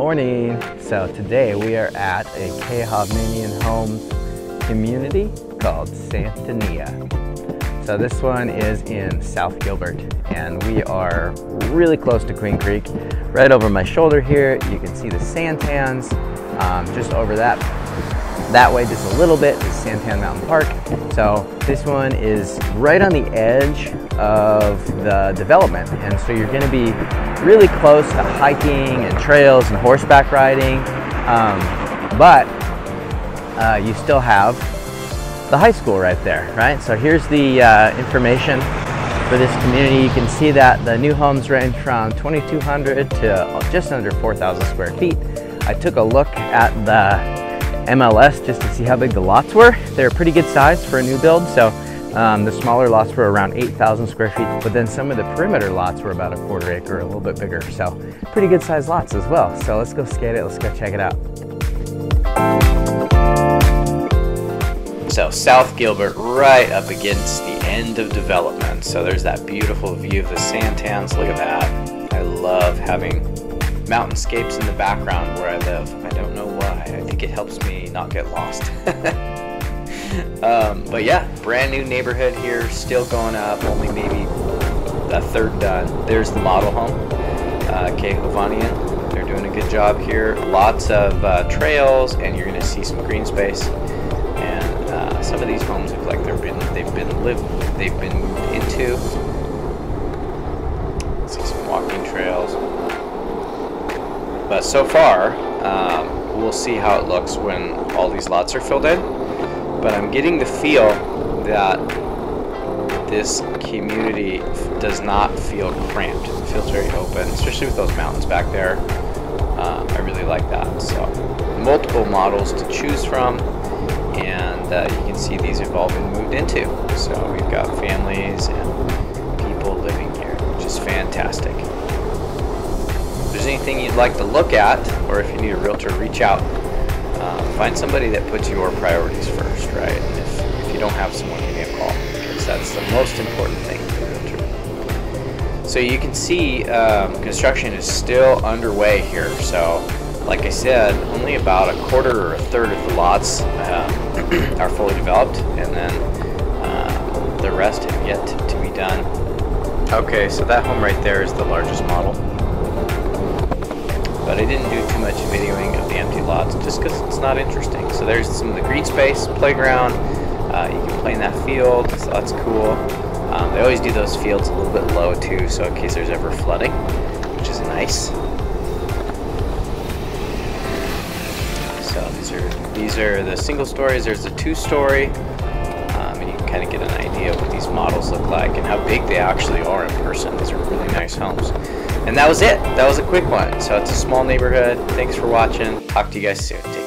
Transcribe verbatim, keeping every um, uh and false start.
morning. So today we are at a Kahominian Homes community called Santanilla. So this one is in South Gilbert, and we are really close to Queen Creek. Right over my shoulder here, you can see the Santans. Um, just over that that way just a little bit is Santan Mountain Park. So this one is right on the edge of the development, and so you're going to be really close to hiking and trails and horseback riding, um, but uh, you still have the high school right there, right? So here's the uh, information for this community. You can see that the new homes range from twenty-two hundred to just under four thousand square feet. I took a look at the M L S just to see how big the lots were. They're pretty good size for a new build. So um, the smaller lots were around eight thousand square feet, but then some of the perimeter lots were about a quarter acre, a little bit bigger. So pretty good size lots as well. So let's go skate it, let's go check it out. So South Gilbert, right up against the end of development. So there's that beautiful view of the Santans. Look at that. I love having mountainscapes in the background where I live. I don't know why. I think it helps me not get lost. um, but yeah, brand new neighborhood here, still going up, only maybe a third done. There's the model home, uh, Kahominian. They're doing a good job here. Lots of uh, trails, and you're going to see some green space. And uh, some of these homes look like they've been they've been lived they've been moved into. Let's see some walking trails. But so far, um, we'll see how it looks when all these lots are filled in. But I'm getting the feel that this community does not feel cramped. It feels very open, especially with those mountains back there. Uh, I really like that. So multiple models to choose from, and uh, you can see these have all been moved into. So we've got families and people living here, which is fantastic. If there's anything you'd like to look at, or if you need a realtor, reach out. Uh, find somebody that puts your priorities first, right? And if, if you don't have someone, give me a call, because that's the most important thing for a realtor. So you can see um, construction is still underway here. So like I said, only about a quarter or a third of the lots uh, are fully developed, and then uh, the rest have yet to, to be done. Okay, so that home right there is the largest model. But I didn't do too much videoing of the empty lots just because it's not interesting. So there's some of the green space, playground. Uh, you can play in that field, so that's cool. Um, they always do those fields a little bit low too, so in case there's ever flooding, which is nice. So these are these are the single stories. There's the two story, um, and you can kind of get an idea of what these models look like and how big they actually are in person. These are really nice homes. And that was it. That was a quick one. So it's a small neighborhood. Thanks for watching. Talk to you guys soon. Take care.